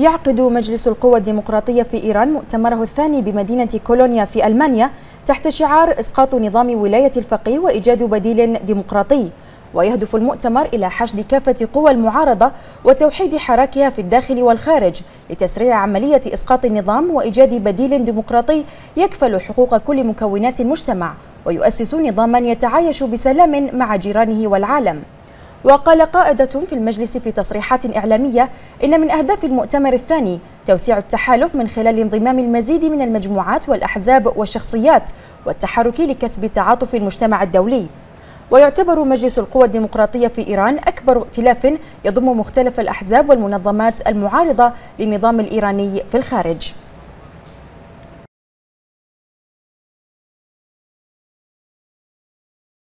يعقد مجلس القوى الديمقراطية في إيران مؤتمره الثاني بمدينة كولونيا في ألمانيا تحت شعار إسقاط نظام ولاية الفقيه وإيجاد بديل ديمقراطي. ويهدف المؤتمر إلى حشد كافة قوى المعارضة وتوحيد حراكها في الداخل والخارج لتسريع عملية إسقاط النظام وإيجاد بديل ديمقراطي يكفل حقوق كل مكونات المجتمع ويؤسس نظاما يتعايش بسلام مع جيرانه والعالم. وقال قائدة في المجلس في تصريحات إعلامية إن من أهداف المؤتمر الثاني توسيع التحالف من خلال انضمام المزيد من المجموعات والأحزاب والشخصيات والتحرك لكسب تعاطف المجتمع الدولي. ويعتبر مجلس القوى الديمقراطية في إيران أكبر ائتلاف يضم مختلف الأحزاب والمنظمات المعارضة للنظام الإيراني في الخارج.